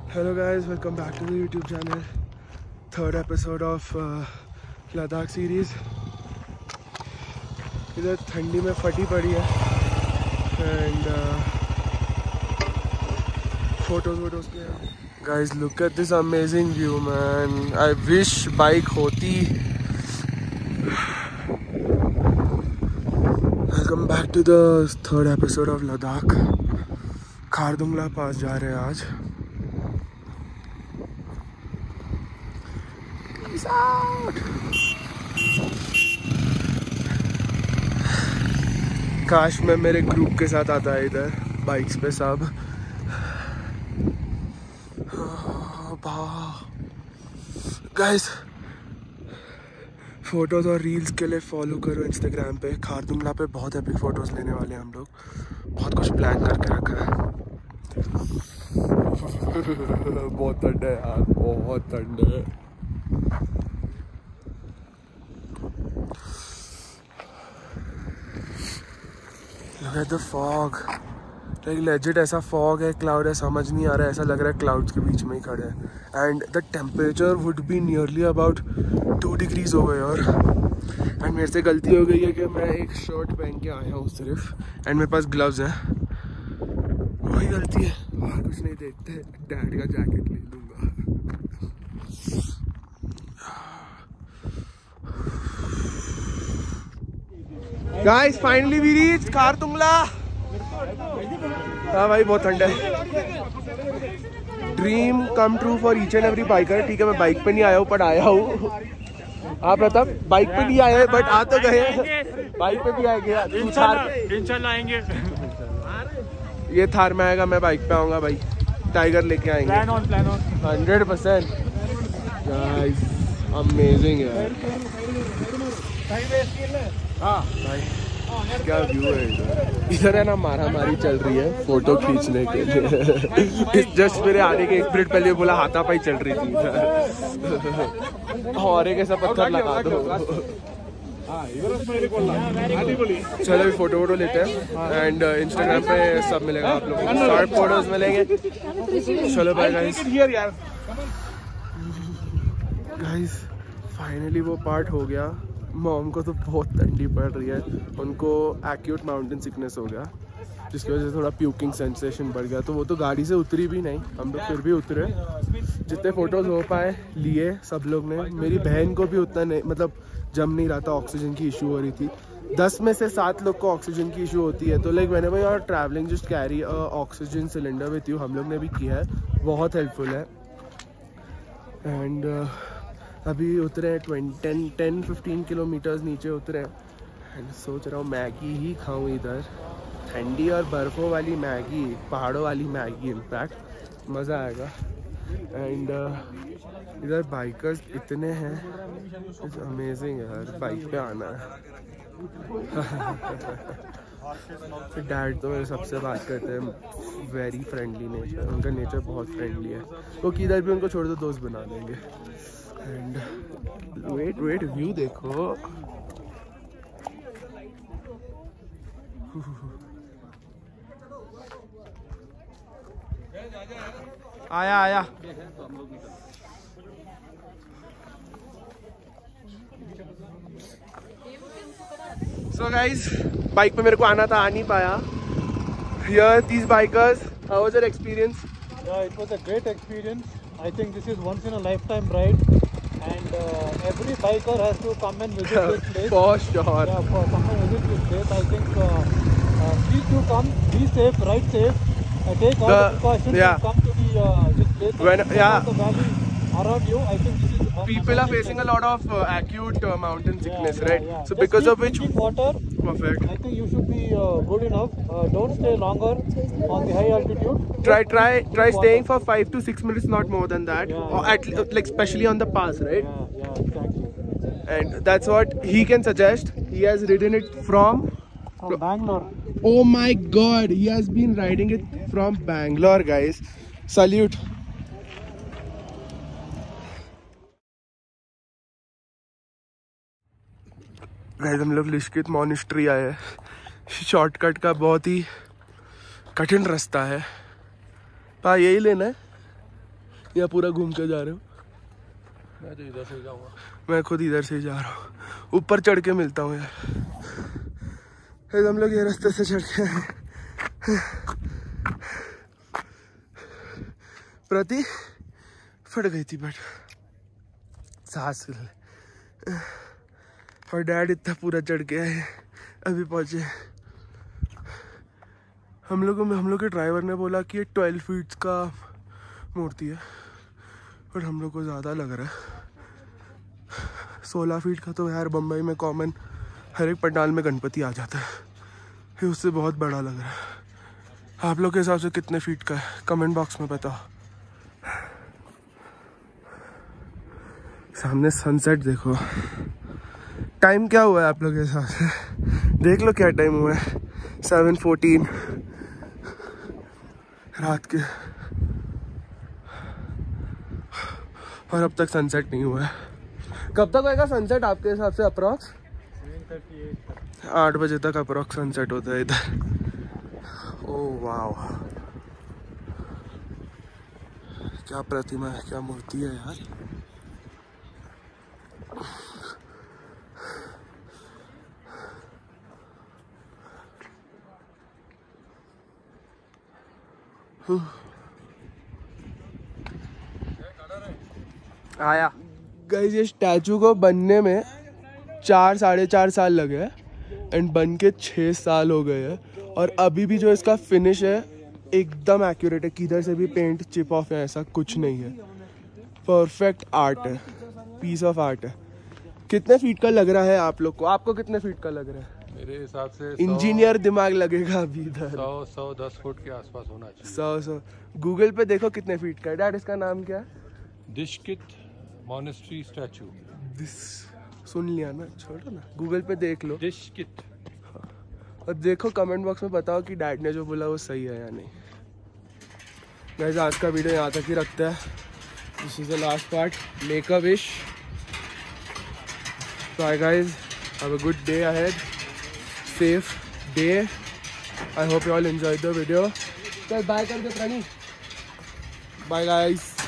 Hello guys, welcome back to the YouTube channel. Third episode of Ladakh series. इधर ठंडी में फटी पड़ी है and photos के हैं. Guys, look at this amazing view, man. I wish bike होती. Welcome back to the third episode of Ladakh. Khardungla पास जा रहे हैं आज. Peace out. काश मैं मेरे ग्रुप के साथ आता है इधर बाइक्स पे सब. गाइस, फोटोज और रील्स के लिए फॉलो करो इंस्टाग्राम पे. खारदुंगला पे बहुत एपिक फोटोज लेने वाले हैं हम लोग. बहुत कुछ प्लान करके रखा है. बहुत ठंड है यार, बहुत ठंड है. Look at the fog. Like legit ऐसा fog है, cloud है, समझ नहीं आ रहा है. ऐसा लग रहा है clouds के बीच में ही खड़े हैं. And the temperature would be nearly about 2 degrees over here. And मेरे से गलती हो गई है कि मैं एक शर्ट पहन के आया हूँ सिर्फ. And मेरे पास gloves हैं. वही गलती है. और कुछ नहीं, देखते डैड का जैकेट ले लूँगा. Guys, finally we reached Khardungla. हाँ भाई, बहुत ठंड है. Dream come true for each and every biker. ठीक है, मैं बाइक पे नहीं आया हूँ पर आया हूँ. आप प्रताप बाइक पे नहीं आए बट आ तो गए. बाइक पे भी आएंगे इंशाल्लाह आएंगे. ये थार में आएगा, मैं बाइक पे आऊँगा भाई. टाइगर लेके आएंगे. Plan on 100%. गाइस, अमेजिंग यार. हाँ भाई, क्या व्यू है इधर. इधर है ना, मारामारी चल रही है फोटो खींचने के लिए. जस्ट मेरे आने के 1 मिनट पहले बोला हाथापाई चल रही थी. और एक ऐसा पत्थर लगा दो. चलो अभी फोटो लेते हैं एंड इंस्टाग्राम पे सब मिलेगा आप लोगों को. शॉर्ट फोटोज मिलेंगे. चलो बाय गाइस. गाइस, फाइनली वो पार्ट हो गया. मॉम को तो बहुत ठंडी पड़ रही है. उनको एक्यूट माउंटेन सिकनेस हो गया जिसकी वजह से थोड़ा प्यूकिंग सेंसेशन बढ़ गया. तो वो तो गाड़ी से उतरी भी नहीं. हम लोग फिर भी उतरे. जितने फोटोज हो पाए लिए सब लोग ने. मेरी बहन को भी उतना नहीं, मतलब जम नहीं रहा था. ऑक्सीजन की इशू हो रही थी. 10 में से 7 लोग को ऑक्सीजन की इशू होती है. तो like whenever you are travelling just carry oxygen cylinder with you. हम लोग ने भी किया है, बहुत हेल्पफुल है. एंड अभी उतरे 10-15 किलोमीटर्स नीचे उतरे एंड सोच रहा हूँ मैगी ही खाऊँ इधर. ठंडी और बर्फ़ों वाली मैगी, पहाड़ों वाली मैगी. इनफैक्ट मज़ा आएगा. एंड इधर बाइकर्स इतने हैं, इट्स अमेजिंग यार. बाइक पे आना है. डैड तो मेरे सबसे बात करते हैं. Very friendly nature. उनका नेचर बहुत फ्रेंडली है. वो किधर भी उनको छोड़ दो दोस्त बना देंगे. एंड वेट व्यू देखो. आया. सो गाइस, बाइक पे मेरे को आना था, आ नहीं पाया. Here these bikers, how was your experience? Yeah, it was a great experience. I think this is once in a lifetime ride, and every biker has to come and visit this place. For sure. Yeah, come and visit this place. I think please do come. Be safe, ride safe. Take all the precautions. Yeah. And come to the this place. When the valley around you, I think this is. People are facing a lot of acute mountain sickness, right? Yeah. So just because of which. Water. Perfect. I think you should be good enough. Don't stay longer on the high altitude. Try staying for 5 to 6 minutes, not more than that. Yeah, or at like especially on the pass, right? Yeah, exactly. And that's what he can suggest. He has ridden it from Bangalore. Oh my God! He has been riding it from Bangalore, guys. Salute. Guys, हम लोग लिशकित monastery आए. Shortcut का बहुत ही कठिन रास्ता है. यही लेना है. या पूरा घूम के जा रहे हो? मैं तो इधर से जाऊँगा। मैं खुद इधर से जा रहा हूँ, ऊपर चढ़ के मिलता हूँ यार। फिर हम लोग ये रास्ते से चढ़ के आए। प्रति फट गई थी बट सांस ले। और डैड इतना पूरा चढ़ के आए, अभी पहुँचे। हम लोग के ड्राइवर ने बोला कि ये 12 फीट का मूर्ति है, पर हम लोग को ज़्यादा लग रहा है। 16 फीट का तो यार बम्बई में कॉमन हर एक पंडाल में गणपति आ जाता है, ये उससे बहुत बड़ा लग रहा है। आप लोग के हिसाब से कितने फीट का है कमेंट बॉक्स में बताओ। सामने सनसेट देखो। टाइम क्या हुआ है आप लोग के हिसाब से? देख लो क्या टाइम हुआ है, 7:14 रात के, और अब तक सनसेट नहीं हुआ है। कब तक होएगा सनसेट आपके हिसाब से? अप्रॉक्स 8 बजे तक अप्रॉक्स सनसेट होता है इधर। ओह वाह, क्या प्रतिमा है, क्या मूर्ति है यार। आया गाइस, ये स्टैचू को बनने में 4-4.5 साल लगे हैं एंड बन के 6 साल हो गए हैं। और अभी भी जो इसका फिनिश है एकदम एक्यूरेट है, किधर से भी पेंट चिप ऑफ है ऐसा कुछ नहीं है। परफेक्ट आर्ट है, पीस ऑफ आर्ट है। कितने फीट का लग रहा है आप लोग को? आपको कितने फीट का लग रहा है? मेरे हिसाब से इंजीनियर दिमाग लगेगा अभी इधर। 110 फुट के आसपास होना चाहिए। 100 गूगल पे देखो कितने फीट का है। डैड इसका नाम क्या है? दिशकित मॉनेस्ट्री स्टैचू। सुन लिया ना, छोड़ो ना, गूगल पे देख लो दिशकित। और देखो कमेंट बॉक्स में बताओ कि डैड ने जो बोला वो सही है या नहीं। गाइस आज का वीडियो यहाँ तक ही रखते हैं। This is the last part. Make a wish. Bye guys, have a good day ahead, safe day. I hope you all enjoyed the video. चल बाय कर दे प्रणीत। Bye guys.